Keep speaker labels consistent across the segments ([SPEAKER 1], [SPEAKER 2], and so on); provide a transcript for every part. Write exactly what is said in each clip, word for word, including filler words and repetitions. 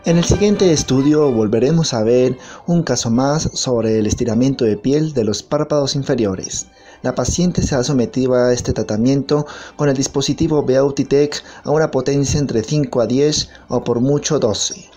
[SPEAKER 1] En el siguiente estudio volveremos a ver un caso más sobre el estiramiento de piel de los párpados inferiores. La paciente se ha sometido a este tratamiento con el dispositivo Beauty-Tech a una potencia entre cinco a diez o por mucho doce.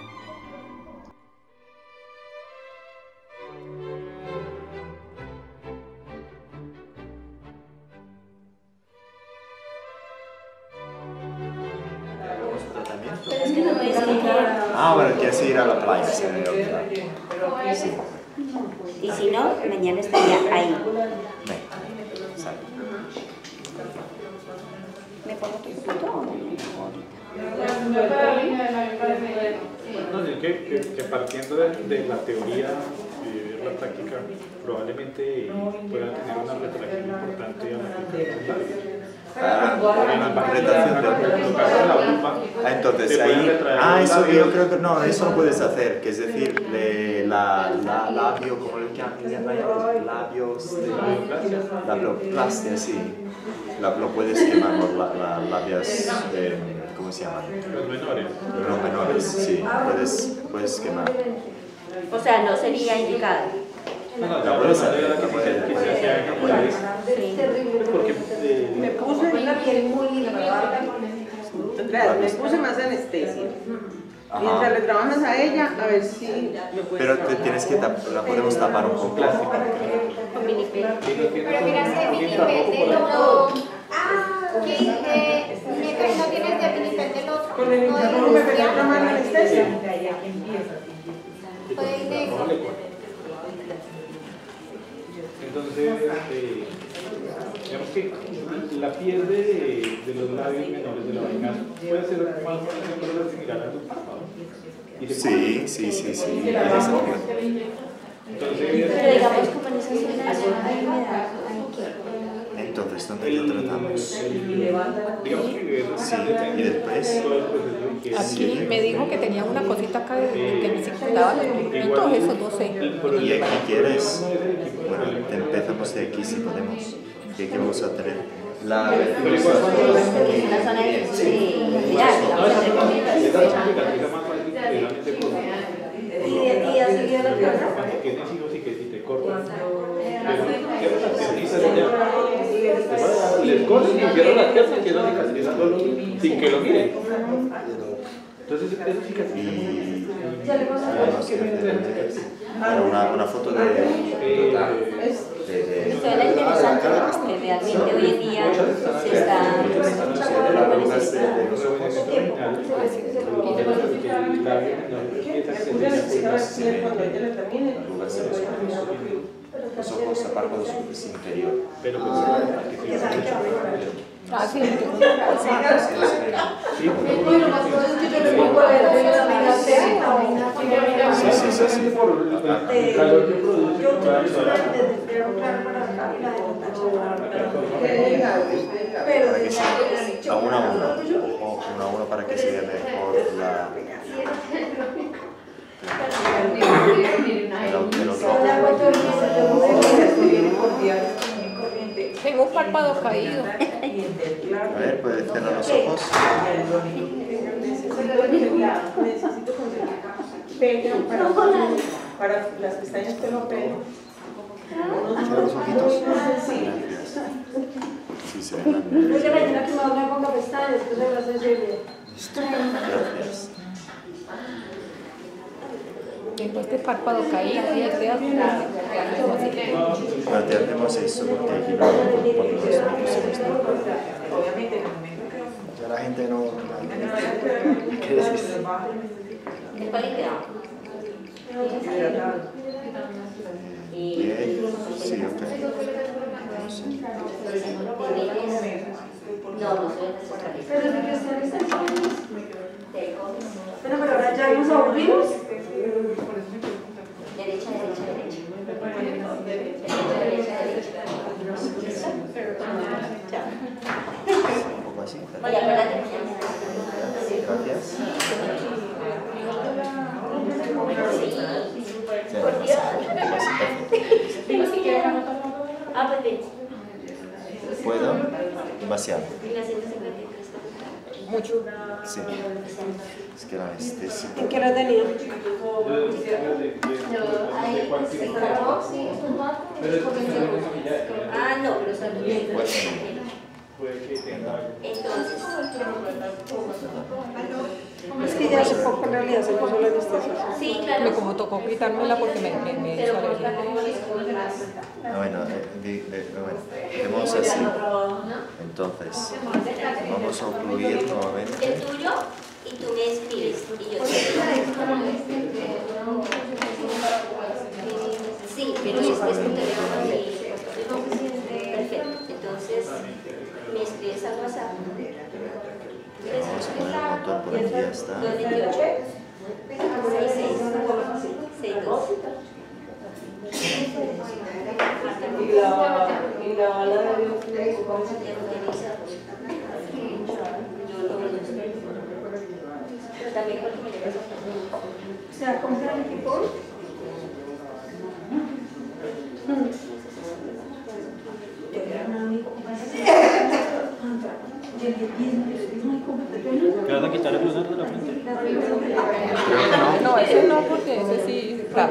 [SPEAKER 2] Pero es que no me explicar.
[SPEAKER 3] Ah, bueno, quieres ir a la playa, sí, sí.
[SPEAKER 2] Y si no, mañana estaría ahí.
[SPEAKER 3] Ven, sal.
[SPEAKER 2] ¿Me pongo tu foto o no me pongo
[SPEAKER 4] No, es que, que, que partiendo de, de la teoría y de la práctica, probablemente pueda tener una retracción importante a la aplicación de
[SPEAKER 3] Ah,
[SPEAKER 4] retracción de la vulva.
[SPEAKER 3] Ah, entonces ahí, ah, eso yo creo que no, eso no puedes hacer, que es decir, le, la, la labio, como le llaman, labios de labioplastia, sí, la, lo puedes quemar, los la, la, labios, eh, ¿cómo se llaman?
[SPEAKER 4] Los menores.
[SPEAKER 3] Los menores, sí, puedes, puedes quemar.
[SPEAKER 2] O sea, no sería indicado.
[SPEAKER 4] No, no,
[SPEAKER 3] La puedes hacer, la puedes
[SPEAKER 4] que se hace acá por ahí. Porque eh,
[SPEAKER 5] Me puse la piel muy irritada. Me puse más anestesia. Mientras le trabajas a ella, a ver si me puedes.
[SPEAKER 3] Pero te tienes que tapar, la podemos tapar un poco.
[SPEAKER 2] Con minipel.
[SPEAKER 6] Pero mira, si el minipel del otro. Ah, que eh, mientras no tienes de minipel del otro.
[SPEAKER 5] Con el interno me pegó otra mano anestesia.
[SPEAKER 6] Puede ir de.
[SPEAKER 4] entonces, eh, digamos que la piel de, de los labios menores de la vaina puede ser más o menos similar a tu párpado.
[SPEAKER 3] Sí, sí, sí, sí.
[SPEAKER 4] Entonces,
[SPEAKER 2] Pero digamos, como en esa zona ahí me da.
[SPEAKER 3] Entonces, ¿dónde le tratamos?
[SPEAKER 4] digamos que
[SPEAKER 3] Sí, y después.
[SPEAKER 7] Aquí me dijo que tenía una cosita acá de, de que me circulaba los puntitos, esos no sé.
[SPEAKER 3] Y aquí quieres, bueno, empezamos de aquí si podemos. Y aquí vamos a tener la.
[SPEAKER 2] Porque es una zona de. Sí, ya, digamos, entre comillas.
[SPEAKER 6] Y ha seguido la pierna.
[SPEAKER 4] Cuando tienes hijos y que si te cortan, les cortan y cierran las piernas y quedan cicatrizando sin que lo miren. Entonces, eso cicatriza muy
[SPEAKER 3] Una, una foto de. de, de
[SPEAKER 2] Esto era interesante, ¿no? Que realmente hoy en día se está.
[SPEAKER 3] arrugas de, de los ojos. Los ojos, los párpados inferior.
[SPEAKER 4] Pero pues,
[SPEAKER 7] Ah, sí,
[SPEAKER 3] Sí, sí, sí, sí.
[SPEAKER 4] el calor que produce.
[SPEAKER 3] Para que se, a uno a uno, o uno a uno para que se vea mejor la. El, el otro.
[SPEAKER 7] tengo un párpado caído.
[SPEAKER 3] A ver, puedes cerrar los ojos.
[SPEAKER 5] Necesito conseguir pelo para, para las pestañas pelo pelo.
[SPEAKER 3] Cierra los ojitos.
[SPEAKER 5] Sí.
[SPEAKER 3] Sí, se ven.
[SPEAKER 6] Es que mañana que me voy a poner pestañas, entonces vas a decirle.
[SPEAKER 3] Gracias.
[SPEAKER 7] Tengo este párpado caído y este así.
[SPEAKER 3] Pero te hacemos eso porque aquí no por los micros.
[SPEAKER 1] Ya la gente no. ¿Qué decís?
[SPEAKER 2] ¿El palito?
[SPEAKER 3] Bien, sí, ok.
[SPEAKER 2] No, no soy necesario.
[SPEAKER 6] Bueno, pero ahora ya nos aburrimos.
[SPEAKER 2] Derecha, derecha, derecha. Derecha, derecha, derecha.
[SPEAKER 3] Un poco así.
[SPEAKER 2] Oye, acuérdate.
[SPEAKER 3] Gracias.
[SPEAKER 2] Por Dios. Ah, pues bien.
[SPEAKER 3] ¿Puedo? Demasiado.
[SPEAKER 2] mil novecientos cincuenta y tres.
[SPEAKER 7] mucho.
[SPEAKER 3] Sí. Es que la anestesia.
[SPEAKER 5] ¿En qué la tenía?
[SPEAKER 2] Ah, no, pero son entonces,
[SPEAKER 5] Es que ya hace poco en realidad se puso la anestesia.
[SPEAKER 2] sí, claro.
[SPEAKER 7] Me como tocó quitármela porque me, me, me hizo alergia.
[SPEAKER 3] Ah, bueno, eh, di- eh, bueno, hacemos así. Entonces, vamos a ocluir nuevamente.
[SPEAKER 2] El tuyo y tú me escribes y yo te sí, pero es que es un teléfono y perfecto. Entonces, me escribes al WhatsApp.
[SPEAKER 3] Vamos a poner el motor por aquí, ya está.
[SPEAKER 2] dos veintiocho, seis seis, seis dos.
[SPEAKER 5] Y la, y la bala de Dios.
[SPEAKER 2] Pero también porque me llegas a
[SPEAKER 6] O sea, compra el equipo.
[SPEAKER 4] ¿Te vas a quitar el lunar de la frente?
[SPEAKER 7] No, ese no, porque ese sí, claro.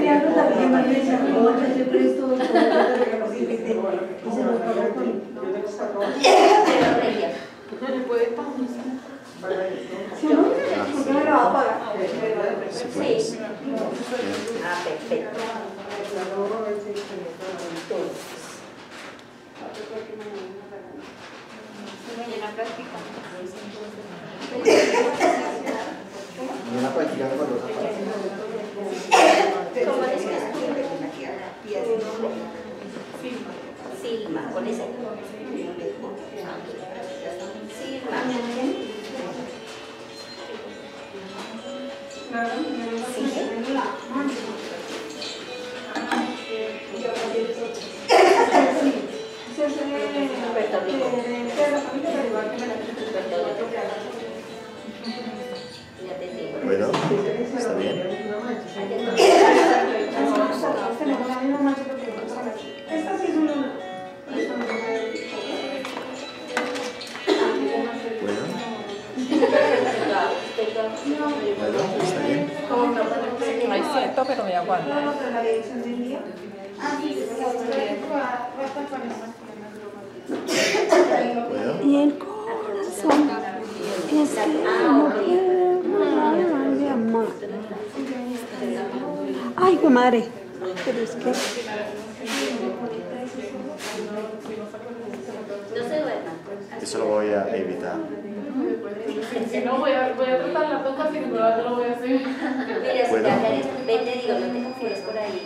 [SPEAKER 3] Si puedes.
[SPEAKER 2] Sí. Ah, perfecto.
[SPEAKER 6] Mañana práctica.
[SPEAKER 1] Mañana practicando con los zapatos.
[SPEAKER 2] ¿Cómo es que es? Silma, con ese. Silma. Puerto Rico. Ya te digo.
[SPEAKER 3] ¿Puedo? ¿Está bien?
[SPEAKER 6] Esta sí es una.
[SPEAKER 3] ¿Puedo? ¿Puedo? ¿Está bien?
[SPEAKER 7] Ahí siento, pero me aguanto.
[SPEAKER 3] ¿Puedo?
[SPEAKER 6] Y el corazón es que de amor. Ay, qué madre. Pero es que
[SPEAKER 2] No se duerman.
[SPEAKER 3] Eso lo voy a evitar.
[SPEAKER 8] Si no, voy a, voy a tratar la toca, si no lo voy a hacer.
[SPEAKER 2] Mira, si
[SPEAKER 3] ¿Puedo?
[SPEAKER 2] te haces, vete, digo, no te confíes por ahí.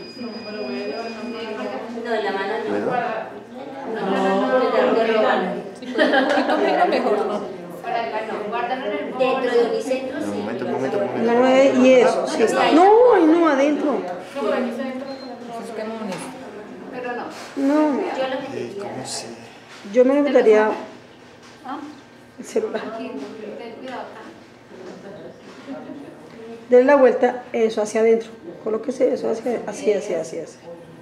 [SPEAKER 2] No, en la mano no.
[SPEAKER 3] ¿Puedo?
[SPEAKER 2] No, no, no, no, de la mano.
[SPEAKER 7] Si puedo un poquito menos, mejor no.
[SPEAKER 8] Para acá no, guárdalo en el
[SPEAKER 2] Dentro de Unicentro,
[SPEAKER 3] Un
[SPEAKER 2] sí.
[SPEAKER 3] momento, un momento, un momento.
[SPEAKER 5] No, eh, y eso, sí está. No, ay, no, adentro.
[SPEAKER 8] No, por aquí se entra.
[SPEAKER 7] Es que no, ni-
[SPEAKER 8] Pero no.
[SPEAKER 5] No,
[SPEAKER 2] Yo lo que
[SPEAKER 3] Eh,
[SPEAKER 2] te
[SPEAKER 3] ¿Cómo se...?
[SPEAKER 5] yo me gustaría el celular.
[SPEAKER 8] Ten cuidado acá.
[SPEAKER 5] Den la vuelta, eso hacia adentro. Colóquese eso hacia, así, así, así, así.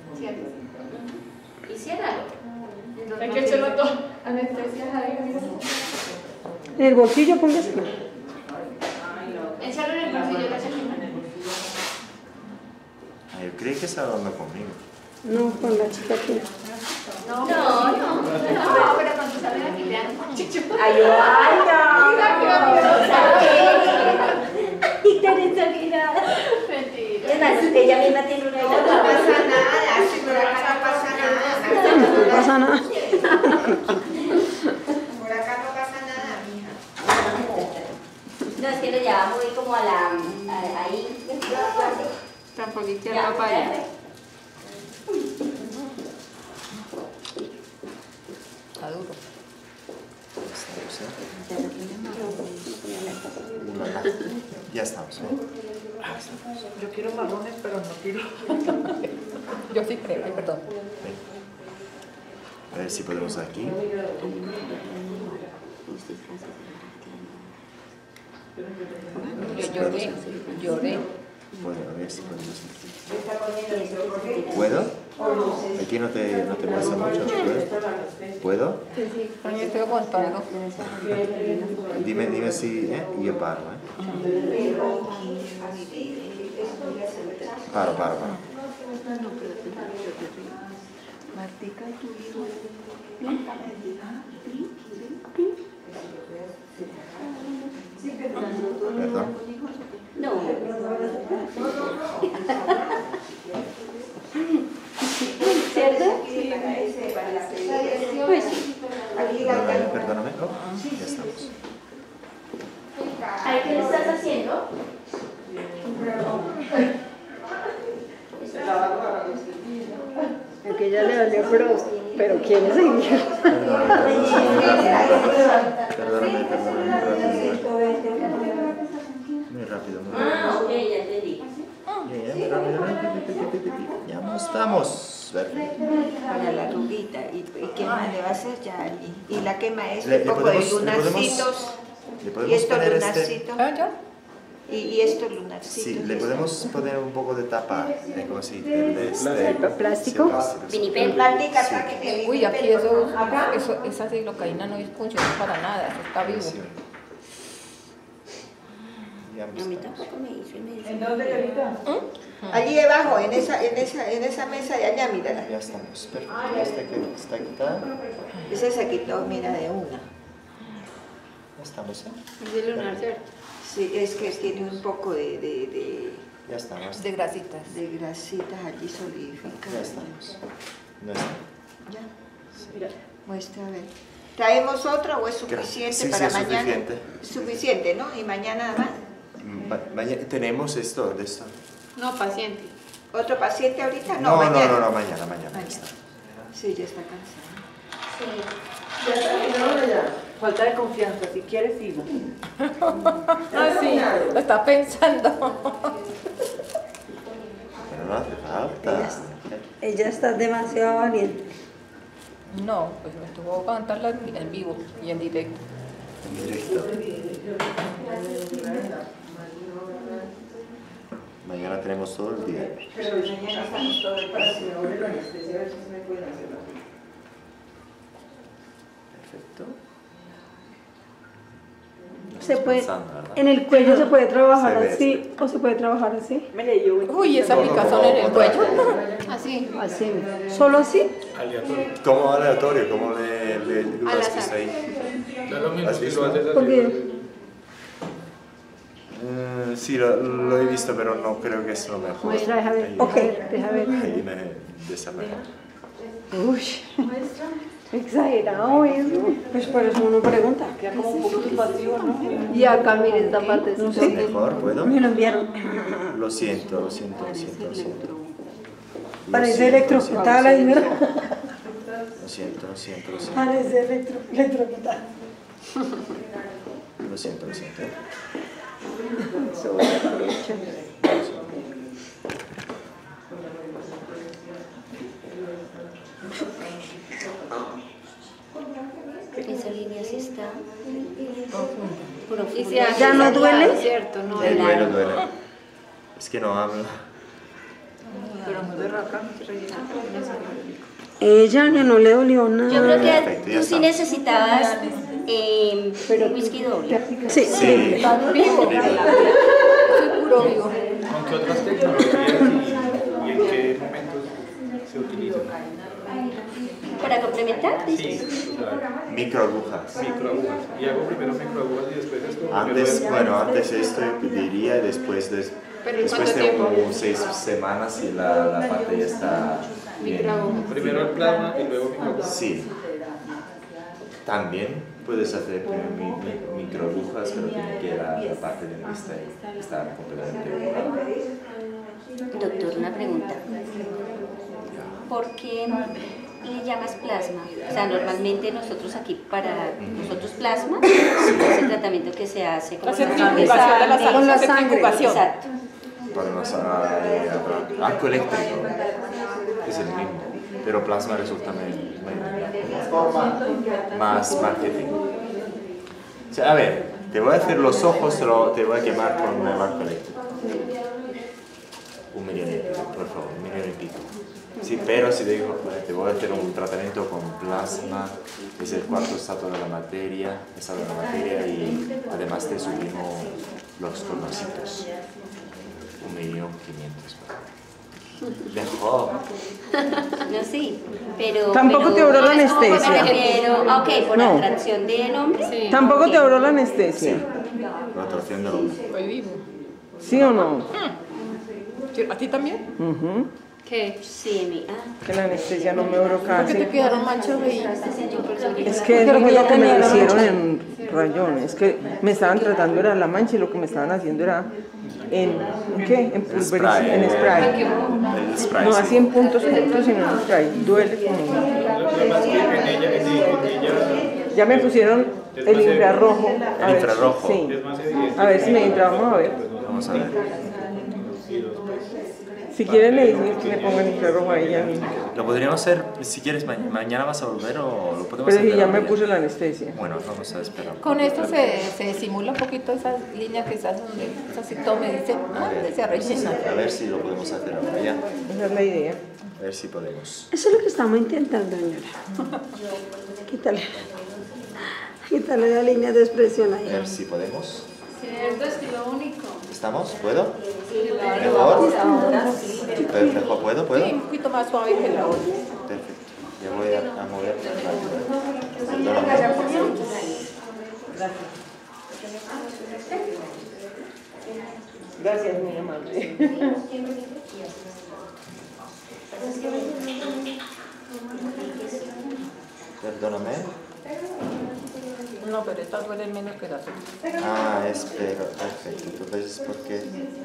[SPEAKER 2] Y ciérralo.
[SPEAKER 8] Hay que echarlo todo. Anestesias ahí.
[SPEAKER 5] En el bolsillo póngase.
[SPEAKER 8] Échalo en el bolsillo, la chiquita.
[SPEAKER 3] Ay, yo creí que estaba hablando conmigo.
[SPEAKER 5] No, con la chica aquí.
[SPEAKER 2] No, no.
[SPEAKER 8] No, pero cuando salen aquí te dan un chicho.
[SPEAKER 2] Ay, ay, no.
[SPEAKER 8] Mentira.
[SPEAKER 2] Es más, ella misma tiene una
[SPEAKER 5] No pasa nada, si por acá no pasa nada. No pasa nada. Por acá no pasa nada, mija.
[SPEAKER 2] No, es que lo lleva muy como a la... a- ahí.
[SPEAKER 7] Tampoco
[SPEAKER 2] Ya,
[SPEAKER 7] quiero papaya.
[SPEAKER 2] ya.
[SPEAKER 7] Está duro.
[SPEAKER 3] Ya estamos, ¿eh?
[SPEAKER 7] Yo quiero marrones, pero no quiero. Yo sí creo, ay, perdón.
[SPEAKER 3] Ven. A ver si podemos aquí.
[SPEAKER 7] Yo lloré, lloré.
[SPEAKER 3] Bueno, a ver si podemos aquí. ¿Puedo? Aquí no te, no te pasa mucho, ¿puedo? ¿Puedo?
[SPEAKER 7] Sí, sí, pero yo estoy aguantando.
[SPEAKER 3] Dime, dime si... ¿eh? Y yo paro, ¿eh? Paro, paro, paro.
[SPEAKER 2] Martica, tu hijo.
[SPEAKER 3] Perdón.
[SPEAKER 2] No. ¿Cierto? Pues sí.
[SPEAKER 3] Perdóname, perdóname. Oh, ya estamos.
[SPEAKER 2] ¿Ay, qué le estás haciendo?
[SPEAKER 9] Que ya le valió, pero, pero quiere seguir.
[SPEAKER 3] Perdóname, perdóname, perdóname. Muy rápido, muy rápido.
[SPEAKER 2] Ah, ok, ya te di.
[SPEAKER 3] Ya, ya, muy rápido. Ya no estamos.
[SPEAKER 10] Para la arruguita. ¿Y, y qué más le va a hacer ya allí? Y la quema es
[SPEAKER 3] Le-
[SPEAKER 10] un
[SPEAKER 3] le
[SPEAKER 10] poco de
[SPEAKER 3] podemos- le podemos-
[SPEAKER 10] lunarcitos.
[SPEAKER 3] Le
[SPEAKER 10] Y
[SPEAKER 3] podemos
[SPEAKER 10] estos
[SPEAKER 3] poner este...
[SPEAKER 10] lunarcitos.
[SPEAKER 7] ¿Ah, ya?
[SPEAKER 10] Y, y estos lunarcitos.
[SPEAKER 3] Sí, le podemos poner un poco de tapa, de como si de este,
[SPEAKER 9] ¿Plástico?
[SPEAKER 3] sí, plástico.
[SPEAKER 2] Vinipel.
[SPEAKER 10] Platica, saque que
[SPEAKER 7] Uy, aquí
[SPEAKER 10] vinipel,
[SPEAKER 7] eso,
[SPEAKER 10] por favor. Acá.
[SPEAKER 7] eso, esa ciclocaína no funciona para nada, eso está vivo.
[SPEAKER 3] Sí. Ya
[SPEAKER 2] A mí
[SPEAKER 3] estamos.
[SPEAKER 2] tampoco me hizo y me dice.
[SPEAKER 5] ¿En dónde, Carita?
[SPEAKER 10] Allí debajo, en esa, en esa, en esa mesa de allá, mírala.
[SPEAKER 3] Ya estamos. Perfecto. Ya está, aquí- está quitada.
[SPEAKER 10] Esa se quitó, mira, de una.
[SPEAKER 3] Ya estamos, ¿eh?
[SPEAKER 9] Es de lunar, ¿cierto?
[SPEAKER 10] Sí, es que tiene un poco de, de, de,
[SPEAKER 3] Ya estamos.
[SPEAKER 7] De grasitas.
[SPEAKER 10] de grasitas allí solidificadas.
[SPEAKER 3] Ya estamos. No está.
[SPEAKER 10] Ya,
[SPEAKER 9] Mira.
[SPEAKER 10] muestra a ver. ¿Traemos otra o es suficiente
[SPEAKER 3] Sí, sí,
[SPEAKER 10] para
[SPEAKER 3] es
[SPEAKER 10] mañana?
[SPEAKER 3] suficiente.
[SPEAKER 10] Suficiente, ¿no? Y mañana nada más.
[SPEAKER 3] Ma- mañana tenemos esto, de esto.
[SPEAKER 9] No, paciente.
[SPEAKER 10] ¿Otro paciente ahorita? No,
[SPEAKER 3] No, no,
[SPEAKER 10] mañana.
[SPEAKER 3] no, no, mañana, mañana. ya
[SPEAKER 10] Mañana.
[SPEAKER 3] está.
[SPEAKER 10] Sí, ya está cansada.
[SPEAKER 5] Ya terminaron ya. Falta de confianza, si quieres sigo.
[SPEAKER 7] Ah, sí, lo está pensando.
[SPEAKER 3] Pero no hace falta.
[SPEAKER 9] Ella está demasiado valiente.
[SPEAKER 7] No, pues me tuvo que cantarla en en vivo y en directo.
[SPEAKER 3] En directo. Mañana tenemos todo el día.
[SPEAKER 5] Pero mañana estamos todos para si me vuelve la anestesia, a ver si me pueden hacer la
[SPEAKER 3] Perfecto. No
[SPEAKER 9] Se
[SPEAKER 3] estás
[SPEAKER 9] puede,
[SPEAKER 3] pensando, ¿verdad?
[SPEAKER 9] en el cuello se puede trabajar
[SPEAKER 3] Se ve
[SPEAKER 9] así o se puede trabajar así.
[SPEAKER 5] Me leyó.
[SPEAKER 7] Uy, esa picazón en el cuello.
[SPEAKER 9] Así. Así. ¿Solo así?
[SPEAKER 4] Aleatorio.
[SPEAKER 3] Como aleatorio, como le, le, le
[SPEAKER 9] Al
[SPEAKER 3] das que
[SPEAKER 9] azar.
[SPEAKER 3] está ahí.
[SPEAKER 4] Da lo mismo
[SPEAKER 3] ¿Has
[SPEAKER 4] si
[SPEAKER 3] visto?
[SPEAKER 4] lo haces así.
[SPEAKER 9] Porque
[SPEAKER 3] Eh, sí, lo, lo he visto, pero no creo que es lo mejor.
[SPEAKER 9] muestra, deja ver.
[SPEAKER 3] Ahí-
[SPEAKER 9] Ok, deja ver.
[SPEAKER 3] Ahí me desapareció.
[SPEAKER 9] Uy. Exagerado eso. Pues por eso uno pregunta.
[SPEAKER 5] Queda como un poco invasivo, ¿no?
[SPEAKER 9] Y acá miren esta parte. No
[SPEAKER 3] ¿Es
[SPEAKER 9] sé.
[SPEAKER 3] mejor? ¿Puedo?
[SPEAKER 9] Me lo enviaron.
[SPEAKER 3] Lo siento, lo siento, lo siento, lo siento. Lo
[SPEAKER 9] Parece
[SPEAKER 3] siento,
[SPEAKER 9] electrocutada la
[SPEAKER 3] lo siento,
[SPEAKER 9] señora.
[SPEAKER 3] Lo siento, lo siento, lo siento.
[SPEAKER 9] Parece electro, electrocutada.
[SPEAKER 3] Lo siento, lo siento.
[SPEAKER 9] Eso voy a aprovechar.
[SPEAKER 2] Esa línea sí está profunda.
[SPEAKER 9] ¿Y si ya no duele?
[SPEAKER 2] Cierto, no.
[SPEAKER 3] El duele, duele. Es que no hablo.
[SPEAKER 5] Pero muy berraca.
[SPEAKER 9] Ella ya no le dolió nada.
[SPEAKER 2] Yo creo que
[SPEAKER 3] Perfecto, ya
[SPEAKER 2] tú sí
[SPEAKER 3] está.
[SPEAKER 2] necesitabas eh, un whisky doble.
[SPEAKER 9] Sí,
[SPEAKER 3] Sí.
[SPEAKER 7] Vivo. Soy puro vivo.
[SPEAKER 4] Aunque otras tecnologías y, y en qué momentos se utilizan.
[SPEAKER 2] Para complementar,
[SPEAKER 4] Sí,
[SPEAKER 2] dices.
[SPEAKER 4] o sea,
[SPEAKER 3] Microagujas.
[SPEAKER 4] microagujas. Y hago primero microagujas y después es como
[SPEAKER 3] Antes,
[SPEAKER 4] primero-
[SPEAKER 3] bueno, antes esto diría, después de,
[SPEAKER 7] ¿Pero en
[SPEAKER 3] después
[SPEAKER 7] cuánto
[SPEAKER 3] de
[SPEAKER 7] tiempo?
[SPEAKER 3] un seis semanas y la, la parte ya está bien.
[SPEAKER 4] Primero el plasma y luego microagujas.
[SPEAKER 3] Sí. También puedes hacer mi- mi- microagujas, pero tiene que la, la parte de vista estar completamente curada.
[SPEAKER 2] Doctor, una pregunta. ¿Por qué le llamas plasma? O sea, normalmente nosotros aquí, para nosotros plasma, es el tratamiento que se hace con
[SPEAKER 7] La
[SPEAKER 2] la
[SPEAKER 7] centrifugación de la sangre.
[SPEAKER 9] Con la
[SPEAKER 7] la
[SPEAKER 9] sangre.
[SPEAKER 7] centrifugación.
[SPEAKER 2] Exacto.
[SPEAKER 3] Podemos hablar de arco eléctrico, es el mismo, pero plasma resulta me- me- más marketing. O sea, a ver, te voy a hacer los ojos, pero te voy a quemar con el arco eléctrico. Un millón y pico, por favor, un millón y pico. Sí, pero si te digo, te voy a hacer un tratamiento con plasma, es el cuarto estado de la materia, estado de la materia y además te subimos los conocidos. Un millón quinientos. Mejor.
[SPEAKER 2] No, sí, pero...
[SPEAKER 5] Tampoco
[SPEAKER 2] pero,
[SPEAKER 5] te obró la
[SPEAKER 2] no,
[SPEAKER 5] anestesia.
[SPEAKER 2] Me refiero, ok, por
[SPEAKER 5] No.
[SPEAKER 2] atracción de nombre. Sí.
[SPEAKER 5] Tampoco
[SPEAKER 2] Ok.
[SPEAKER 5] te obró la anestesia.
[SPEAKER 3] La atracción de los...
[SPEAKER 7] Hoy vivo.
[SPEAKER 5] ¿Sí o no?
[SPEAKER 7] ¿A ti también?
[SPEAKER 5] Ujú.
[SPEAKER 2] ¿Qué? Sí, mi... Ah.
[SPEAKER 5] Que la anestesia no me obró
[SPEAKER 7] ¿Por
[SPEAKER 5] casi.
[SPEAKER 7] qué te quedaron manchas ahí?
[SPEAKER 5] Es que eso fue lo que me hicieron en rayón. Es que me estaban tratando era la mancha y lo que me estaban haciendo era en, ¿en qué? En pulverización, en spray.
[SPEAKER 3] El spray,
[SPEAKER 5] No
[SPEAKER 3] sí.
[SPEAKER 5] así en puntos, puntos, sino en spray. Duele como.
[SPEAKER 4] Además que en ella, en ella, en ella
[SPEAKER 5] Ya me pusieron el infrarrojo. A
[SPEAKER 3] El
[SPEAKER 5] ver,
[SPEAKER 3] infrarrojo.
[SPEAKER 5] Sí.
[SPEAKER 4] es más evidente.
[SPEAKER 5] A ver si me entra, vamos a ver.
[SPEAKER 3] Vamos a ver.
[SPEAKER 5] Si quieren le dicen que le pongan infrarrojo a ella misma.
[SPEAKER 3] Lo podríamos hacer, si quieres, ma mañana vas a volver o lo podemos
[SPEAKER 5] Pero
[SPEAKER 3] hacer.
[SPEAKER 5] si ya me
[SPEAKER 3] ahora.
[SPEAKER 5] puse la anestesia.
[SPEAKER 3] Bueno, vamos a esperar.
[SPEAKER 7] Con esto se, se simula un poquito esas líneas que estás donde es así todo me dice, ¿dónde se rellena?
[SPEAKER 3] A ver si lo podemos hacer ahora ya.
[SPEAKER 5] Esa es la idea.
[SPEAKER 3] A ver si podemos.
[SPEAKER 9] Eso es lo que estamos intentando, señora. Quítale. Quítale la línea de expresión
[SPEAKER 3] A
[SPEAKER 9] ahí.
[SPEAKER 3] ver si podemos.
[SPEAKER 8] Cierto, es que lo único.
[SPEAKER 3] ¿Estamos? ¿Puedo? ¿Mejor? Pero mejor, ¿puedo? ¿Puedo?
[SPEAKER 7] Sí, un poquito más suave que la otra.
[SPEAKER 3] Perfecto. Yo voy a, a mover rápido. Perdóname.
[SPEAKER 5] Gracias, mi amable.
[SPEAKER 3] Perdóname.
[SPEAKER 7] No, pero estas duelen menos que las otras.
[SPEAKER 3] Ah, espero. Perfecto. Entonces, ¿por qué?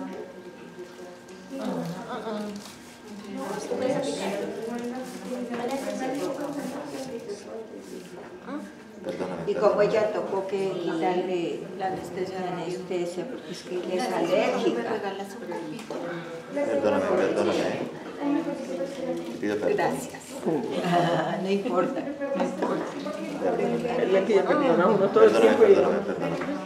[SPEAKER 3] Perdóname.
[SPEAKER 10] Y como ella tocó que quitarle la anestesia, la anestesia, porque es que ella es alérgica.
[SPEAKER 3] Perdóname, perdóname. Te pido perdón.
[SPEAKER 10] Gracias. Ah, no importa, no importa.
[SPEAKER 5] Es la que ya perdona a uno todo el
[SPEAKER 3] Perdóname,
[SPEAKER 5] tiempo. y-
[SPEAKER 3] perdóname, perdóname.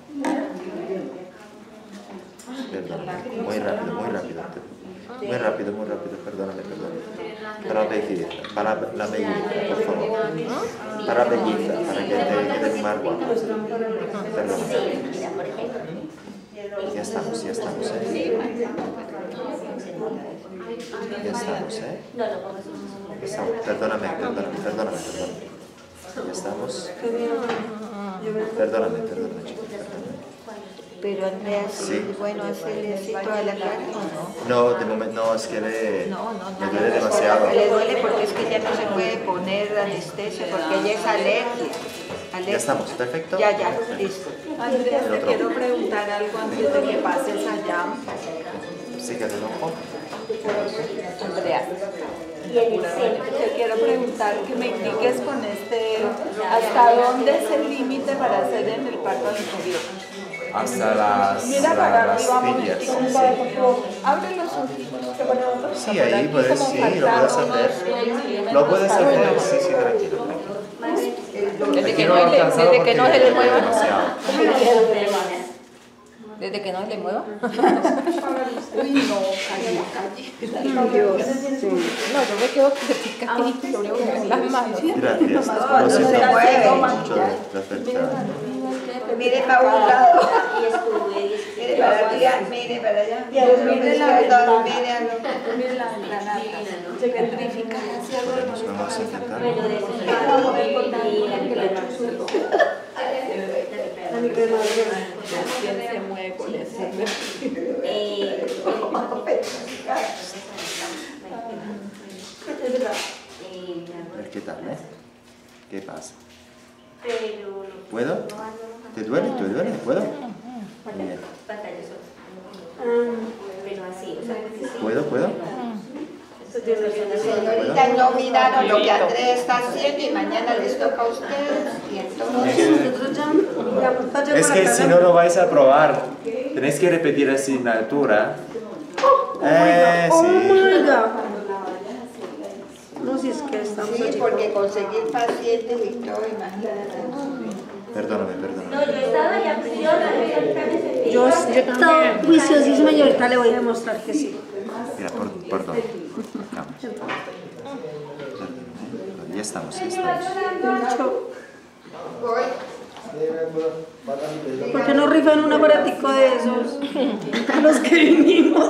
[SPEAKER 3] Perdóname. Muy rápido, muy rápido. Muy rápido, muy rápido. Perdóname, perdóname. Para la belleza, para la belleza, por favor. Para la belleza, para que te quede más guapo. Perdóname. Ya estamos, ya estamos, ¿eh? Ya estamos, ¿eh? Ya estamos. Perdóname, perdóname, perdóname, perdóname. Ya estamos. Perdóname, perdóname, chico, perdóname.
[SPEAKER 10] Pero Andrea, sí,
[SPEAKER 3] Sí.
[SPEAKER 10] bueno, hacerle así toda la cara, ¿o no?
[SPEAKER 3] No, de momento no, es que le,
[SPEAKER 10] No, no, no.
[SPEAKER 3] me duele demasiado.
[SPEAKER 10] Le duele porque es que ya no se puede poner anestesia porque ella es alergia. alergia.
[SPEAKER 3] Ya estamos, perfecto.
[SPEAKER 10] Ya, ya, listo.
[SPEAKER 5] Andrea,
[SPEAKER 3] El
[SPEAKER 5] te
[SPEAKER 3] otro.
[SPEAKER 5] quiero preguntar algo antes de que pases allá.
[SPEAKER 3] Sí, que te enojo.
[SPEAKER 5] Andrea, te quiero preguntar que me indiques con este, ¿hasta dónde es el límite para hacer en el párpado inferior?
[SPEAKER 3] Hasta las,
[SPEAKER 5] Mira
[SPEAKER 3] la-
[SPEAKER 5] para
[SPEAKER 3] las
[SPEAKER 5] arriba,
[SPEAKER 3] tibias.
[SPEAKER 5] momentico,
[SPEAKER 3] Sí.
[SPEAKER 5] abre los ojitos.
[SPEAKER 3] Sí, ahí puedes, sí, lo puedes hacer. Lo puedes hacer, sí, sí, tranquilo.
[SPEAKER 7] Desde
[SPEAKER 3] Aquí
[SPEAKER 7] que
[SPEAKER 3] no
[SPEAKER 7] no,
[SPEAKER 3] lo
[SPEAKER 7] le,
[SPEAKER 3] alcanzado
[SPEAKER 7] desde que no se
[SPEAKER 3] porque
[SPEAKER 7] le
[SPEAKER 3] es
[SPEAKER 7] mueva.
[SPEAKER 3] demasiado.
[SPEAKER 7] Desde que no se le mueva.
[SPEAKER 5] Uy, no, calle, calle.
[SPEAKER 9] Dios, sí.
[SPEAKER 7] No, yo me quedo quietita aquí, lo único que me las manos.
[SPEAKER 3] Gracias. Lo
[SPEAKER 10] no se
[SPEAKER 3] siento
[SPEAKER 10] mueve.
[SPEAKER 3] mucho de la fecha.
[SPEAKER 10] Mire para un lado. Mire para allá, mire para allá. Mire la verdad, mire a lo-
[SPEAKER 5] Mire la nata. Se petrifica hacia
[SPEAKER 3] Podemos, vamos a intentar.
[SPEAKER 5] ¿Quién se mueve con eso?
[SPEAKER 3] A ver qué tal, ¿eh? ¿Qué pasa? ¿Puedo? ¿Te duele? ¿Te duele? ¿Puedo? Muy bien. ¿Puedo? ¿Puedo?
[SPEAKER 10] Señorita, no miraron lo que Andrea está haciendo y mañana les toca a ustedes. Y entonces,
[SPEAKER 3] Es que si no lo vais a probar, tenéis que repetir la asignatura. Eh,
[SPEAKER 9] Oh
[SPEAKER 3] sí.
[SPEAKER 9] my God. No, si es que estamos
[SPEAKER 10] sí,
[SPEAKER 9] allí.
[SPEAKER 10] porque conseguir pacientes y todo, imagínate.
[SPEAKER 3] Perdóname, perdóname.
[SPEAKER 9] Yo, yo estoy juiciosísima y ahorita le voy a demostrar que sí.
[SPEAKER 3] Mira, por, perdón. Vamos. ya estamos, ya estamos.
[SPEAKER 9] ¿Por qué no rifan un aparatico de esos a los que vinimos?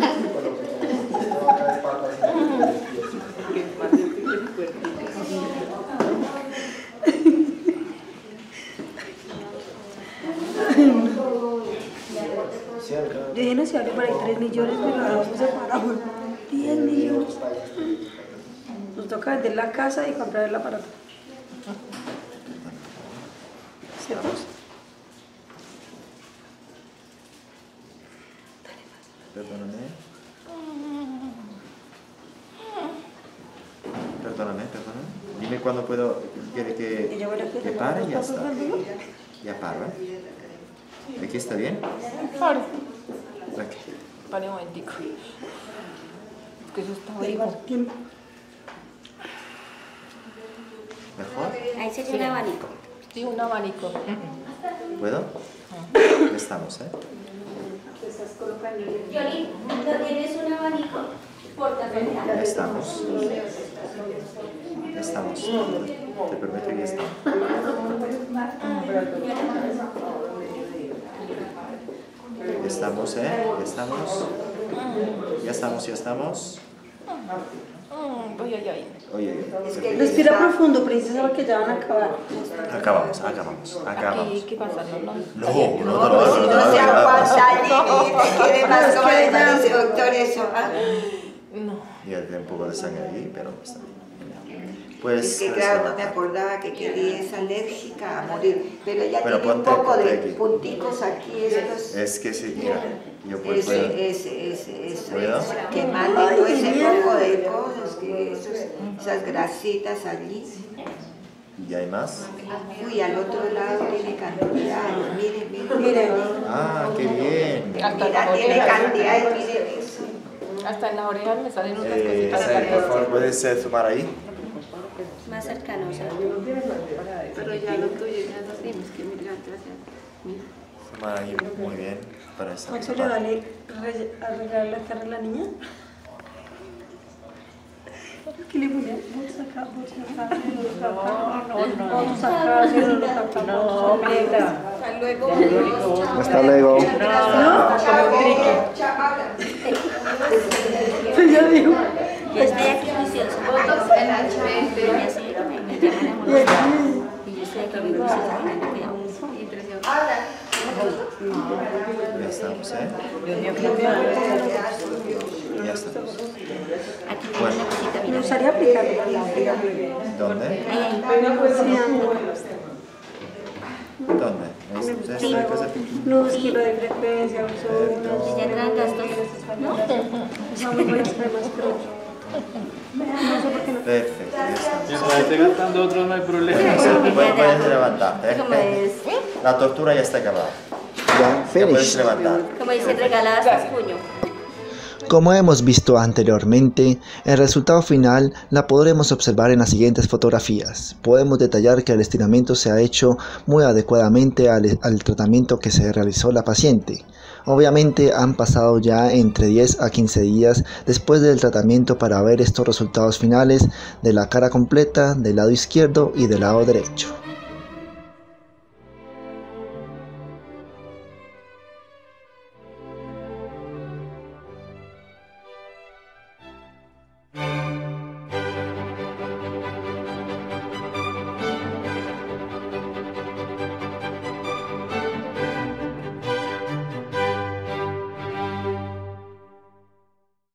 [SPEAKER 9] Yo dije, no, si vale por ahí tres millones, pero ahora vamos a pagar diez millones. Nos toca vender la casa y comprar el aparato. ¿Cierto?
[SPEAKER 3] Perdóname. Perdóname, perdóname. Dime cuándo puedo, quiere que, que pare y ya está. Ya paro, ¿eh? ¿Aquí está bien?
[SPEAKER 7] Pare.
[SPEAKER 3] Aquí.
[SPEAKER 7] Pare un momentico. Es que eso está vivo.
[SPEAKER 3] ¿Mejor?
[SPEAKER 2] Ahí sería un abanico.
[SPEAKER 7] Sí, un abanico.
[SPEAKER 3] ¿Puedo? Ya estamos, ¿eh?
[SPEAKER 2] Yoli, ¿no tienes un abanico? Por casualidad.
[SPEAKER 3] Ya estamos. Ya estamos. Te prometo que ya estamos. Ya estamos, ¿eh? Ya estamos. Ya estamos, ya estamos.
[SPEAKER 7] Oye, oye, oye.
[SPEAKER 3] Oye, oye.
[SPEAKER 9] Respira profundo, princesa, porque ya van a acabar.
[SPEAKER 3] Acabamos, acabamos, acabamos.
[SPEAKER 7] Aquí, ¿qué pasa? No, no.
[SPEAKER 3] No, no, no, no,
[SPEAKER 10] Si
[SPEAKER 3] no,
[SPEAKER 10] no se
[SPEAKER 3] no,
[SPEAKER 10] aguanta el límite, quiere más, como le parece, doctor, eso. ¿Ah?
[SPEAKER 7] No.
[SPEAKER 3] Ya tiene un poco de sangre ahí, pero está bien. Pues,
[SPEAKER 10] Es que
[SPEAKER 3] pues,
[SPEAKER 10] claro,
[SPEAKER 3] no.
[SPEAKER 10] no me acordaba que quería es alérgica a morir, pero ella
[SPEAKER 3] Bueno,
[SPEAKER 10] tiene un
[SPEAKER 3] ponte-
[SPEAKER 10] poco de
[SPEAKER 3] ponte aquí.
[SPEAKER 10] punticos aquí, estos.
[SPEAKER 3] Es que sí, mira, yo puedo...
[SPEAKER 10] Ese, ese, ese, eso,
[SPEAKER 3] ¿Puedo?
[SPEAKER 10] eso, quemando ese poco de cosas, que esos, esas grasitas allí.
[SPEAKER 3] ¿Y hay más?
[SPEAKER 10] Uy, al otro lado tiene cantidad, miren, miren,
[SPEAKER 9] Miren.
[SPEAKER 3] Ah, qué bien.
[SPEAKER 7] Hasta
[SPEAKER 10] mira,
[SPEAKER 7] las
[SPEAKER 10] tiene
[SPEAKER 7] orejas.
[SPEAKER 10] cantidad y miren eso.
[SPEAKER 7] Hasta en las orejas me salen unas
[SPEAKER 3] Eh,
[SPEAKER 7] cositas.
[SPEAKER 3] Sara, por favor, ¿puedes eh, zoomar ahí?
[SPEAKER 2] Más cercano, o sea.
[SPEAKER 5] Pero ya lo tuyo, ya lo dimos, que mira, mira.
[SPEAKER 3] Zoomar ahí, muy bien. Para esa
[SPEAKER 9] ¿Maxo le
[SPEAKER 3] parte.
[SPEAKER 9] vale re- arreglar la cara a la niña? ¿Qué le voy a bolsa acá, bolsa acá, bolsa acá? No, no, no. Bolsa acá, bolsa acá. No, mira.
[SPEAKER 2] Hasta luego.
[SPEAKER 1] Hasta luego.
[SPEAKER 9] Yo digo,
[SPEAKER 2] Yo estoy aquí juiciosa.
[SPEAKER 5] En H veinte.
[SPEAKER 2] Me hacen- me llaman a molestar. Y yo estoy aquí muy juiciosa. Cuidado.
[SPEAKER 3] Ya estamos, ¿eh? Ya estamos.
[SPEAKER 2] Aquí tiene
[SPEAKER 3] Bueno.
[SPEAKER 2] una cosita,
[SPEAKER 9] me
[SPEAKER 2] mira.
[SPEAKER 9] gustaría aplicarlo.
[SPEAKER 3] ¿Dónde?
[SPEAKER 2] Ahí, ahí.
[SPEAKER 9] Sí, amor.
[SPEAKER 3] ¿Dónde? ¿Es, es una cosa pequeña?
[SPEAKER 9] Luz, kilo de frecuencia, uso
[SPEAKER 2] Ya traen gastos. ¿No?
[SPEAKER 9] usamos buenas cremas, pero no sé por qué no.
[SPEAKER 3] Perfecto, ya estamos.
[SPEAKER 4] Mientras esté gastando otro no hay problema.
[SPEAKER 3] Puedes, puedes levantarte,
[SPEAKER 2] Como
[SPEAKER 3] ¿eh?
[SPEAKER 2] es,
[SPEAKER 3] La tortura ya está acabada.
[SPEAKER 1] Ya,
[SPEAKER 3] Ya puedes
[SPEAKER 1] finish.
[SPEAKER 3] levantar.
[SPEAKER 2] como dice, regalada hasta el puño.
[SPEAKER 1] Como hemos visto anteriormente, el resultado final la podremos observar en las siguientes fotografías. Podemos detallar que el estiramiento se ha hecho muy adecuadamente al, al tratamiento que se realizó la paciente. Obviamente han pasado ya entre diez a quince días después del tratamiento para ver estos resultados finales de la cara completa, del lado izquierdo y del lado derecho.